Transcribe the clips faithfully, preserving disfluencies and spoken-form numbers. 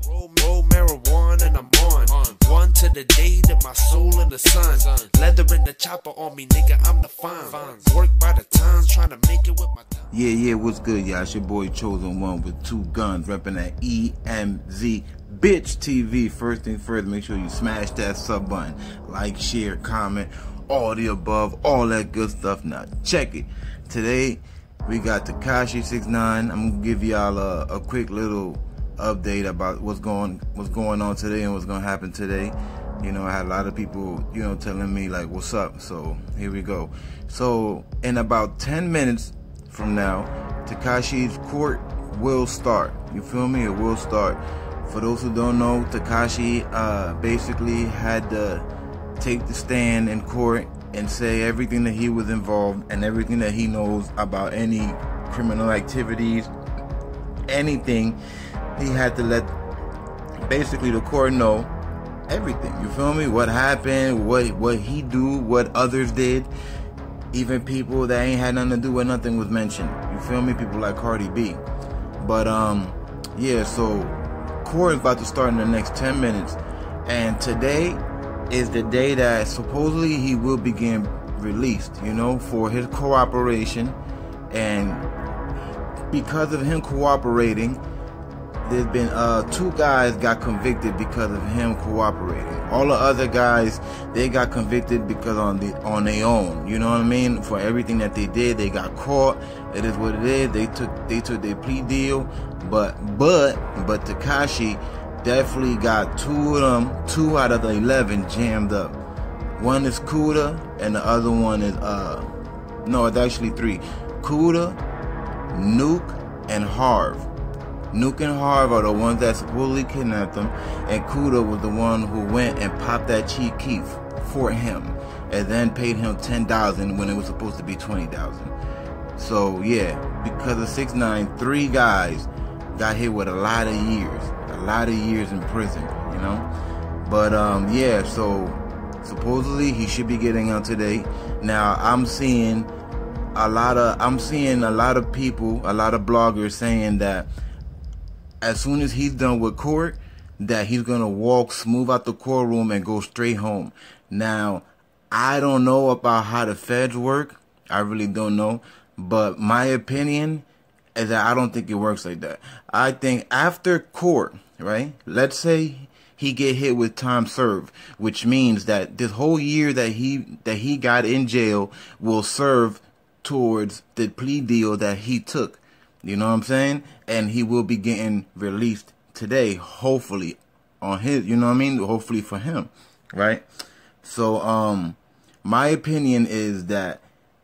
Roll, roll marijuana and I'm on. One to the day that my soul in the sun. Leather in the chopper on me, nigga, I'm the fine. Work by the times, trying to make it with my time. Yeah, yeah, what's good, y'all? It's your boy Chosen One with two guns, repping that E M Z Bitch T V. First thing first, make sure you smash that sub button. Like, share, comment, all the above, all that good stuff. Now, check it. Today, we got Tekashi sixty-nine. I'm gonna give y'all a, a quick little update about what's going what's going on today and what's gonna happen today. You know, I had a lot of people, you know, telling me like, what's up? So here we go. So in about ten minutes from now, Tekashi's court will start. You feel me? It will start. For those who don't know, Tekashi uh, basically had to take the stand in court and say everything that he was involved and everything that he knows about any criminal activities, anything. He had to let basically the court know everything. You feel me? What happened, what what he do, what others did. Even people that ain't had nothing to do with nothing was mentioned. You feel me? People like Cardi B. But um yeah, so court is about to start in the next ten minutes. And today is the day that supposedly he will begin released, you know, for his cooperation. And because of him cooperating, there's been uh, two guys got convicted because of him cooperating. All the other guys, they got convicted because on the on their own. You know what I mean? For everything that they did, they got caught. It is what it is. They took they took their plea deal, but but but Tekashi definitely got two of them, two out of the eleven jammed up. One is Kuda, and the other one is uh no, it's actually three: Kuda, Nuke, and Harv. Nuke and Harv are the ones that supposedly kidnapped him, and Kuda was the one who went and popped that cheap key for him, and then paid him ten thousand when it was supposed to be twenty thousand. So yeah, because of six nine, three guys got hit with a lot of years, a lot of years in prison, you know. But um, yeah, so supposedly he should be getting out today. Now I'm seeing a lot of, I'm seeing a lot of people, a lot of bloggers saying that as soon as he's done with court, that he's gonna walk smooth out the courtroom and go straight home. Now, I don't know about how the feds work. I really don't know. But my opinion is that I don't think it works like that. I think after court, right? Let's say he get hit with time served, which means that this whole year that he that he got in jail will serve towards the plea deal that he took. You know what I'm saying? And he will be getting released today, hopefully, on his, you know what I mean? Hopefully for him, right? So, um, my opinion is that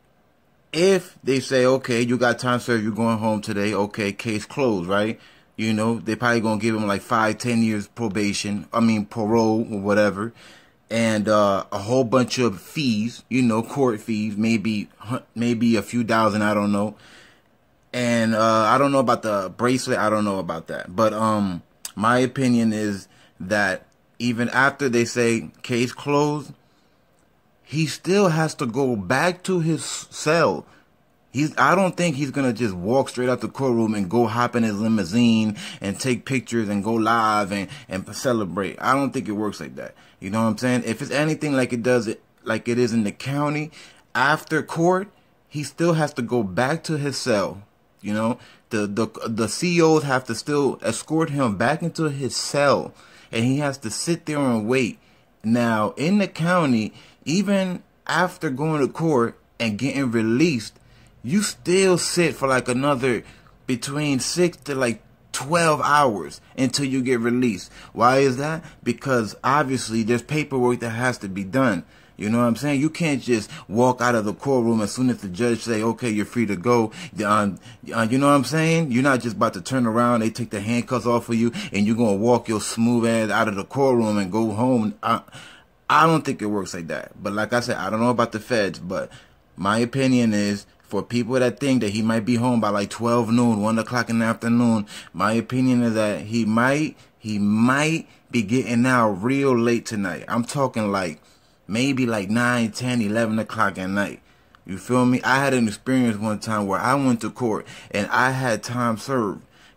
if they say, okay, you got time served, you're going home today, okay, case closed, right? You know, they probably gonna give him like five, ten years probation, I mean parole or whatever, and uh, a whole bunch of fees, you know, court fees, maybe maybe a few thousand, I don't know. And uh, I don't know about the bracelet. I don't know about that. But um, my opinion is that even after they say case closed, he still has to go back to his cell. He's, I don't think he's going to just walk straight out the courtroom and go hop in his limousine and take pictures and go live and, and celebrate. I don't think it works like that. You know what I'm saying? If it's anything like it does, it like it is in the county, after court, he still has to go back to his cell. You know, the, the, the C Os have to still escort him back into his cell, and he has to sit there and wait. Now, in the county, even after going to court and getting released, you still sit for like another between six to like twelve hours until you get released. Why is that? Because obviously there's paperwork that has to be done. You know what I'm saying? You can't just walk out of the courtroom as soon as the judge say, okay, you're free to go. Uh, uh, you know what I'm saying? You're not just about to turn around, they take the handcuffs off of you, and you're going to walk your smooth ass out of the courtroom and go home. I, I don't think it works like that. But like I said, I don't know about the feds, but my opinion is for people that think that he might be home by like twelve noon, one o'clock in the afternoon, my opinion is that he might, he might be getting out real late tonight. I'm talking like maybe like nine, ten, eleven o'clock at night. You feel me? I had an experience one time where I went to court and I had time served.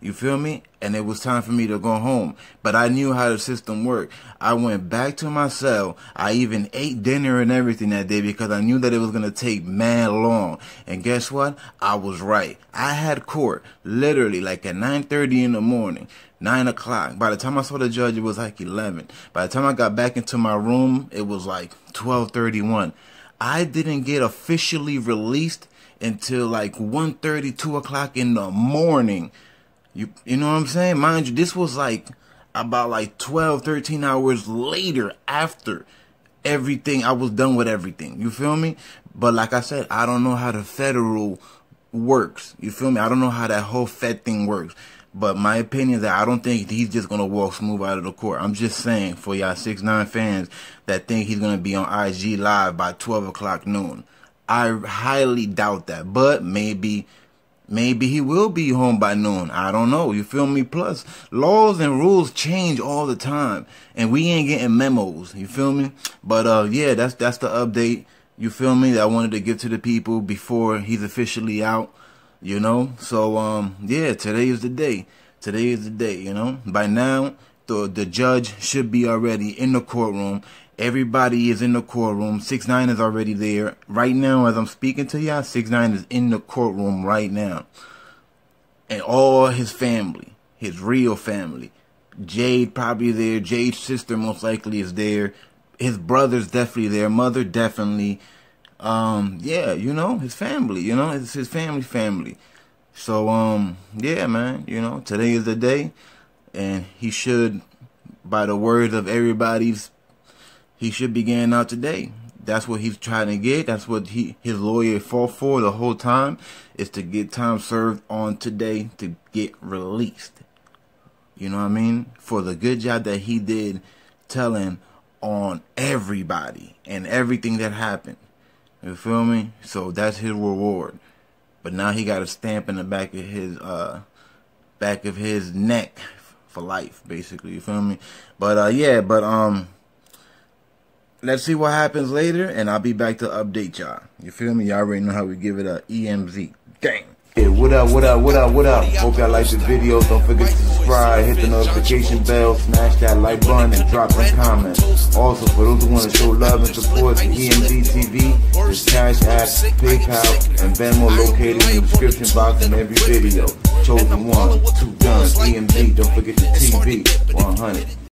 You feel me? And it was time for me to go home. But I knew how the system worked. I went back to my cell. I even ate dinner and everything that day because I knew that it was going to take mad long. And guess what? I was right. I had court literally like at nine thirty in the morning. nine o'clock. By the time I saw the judge, it was like eleven. By the time I got back into my room, it was like twelve thirty-one. I didn't get officially released until like one thirty, two o'clock in the morning. You you know what I'm saying? Mind you, this was like about like twelve, thirteen hours later after everything. I was done with everything. You feel me? But like I said, I don't know how the federal works. You feel me? I don't know how that whole Fed thing works. But my opinion is that I don't think he's just going to walk smooth out of the court. I'm just saying for y'all six nine fans that think he's going to be on I G Live by twelve o'clock noon. I highly doubt that. But maybe... Maybe he will be home by noon. I don't know. You feel me? Plus, laws and rules change all the time. And we ain't getting memos. You feel me? But, uh, yeah, that's that's the update. You feel me? That I wanted to give to the people before he's officially out. You know? So, um, yeah, today is the day. Today is the day, you know? By now, the, the judge should be already in the courtroom. Everybody is in the courtroom. six nine is already there. Right now, as I'm speaking to y'all, six nine is in the courtroom right now. And all his family, his real family. Jade probably there. Jade's sister most likely is there. His brother's definitely there. Mother definitely. Um, yeah, you know, his family, you know, it's his family family. So, um, yeah, man, you know, today is the day. And he should, by the words of everybody's, he should be getting out today. That's what he's trying to get. That's what he his lawyer fought for the whole time, is to get time served on today to get released. You know what I mean? For the good job that he did telling on everybody and everything that happened. You feel me? So that's his reward. But now he got a stamp in the back of his uh back of his neck for life, basically. You feel me? But uh yeah, but um let's see what happens later, and I'll be back to update y'all. You feel me? Y'all already know how we give it a E M Z. Gang. Yeah, what up, what up, what up, what up? Hope y'all like this video. Don't forget to subscribe, hit the notification bell, smash that like button, and drop some comments. Also, for those who want to show love and support to E M Z T V, there's Cash App, PayPal, and Venmo located in the description box in every video. Chosen one, two guns, E M Z. Don't forget the T V one hundred.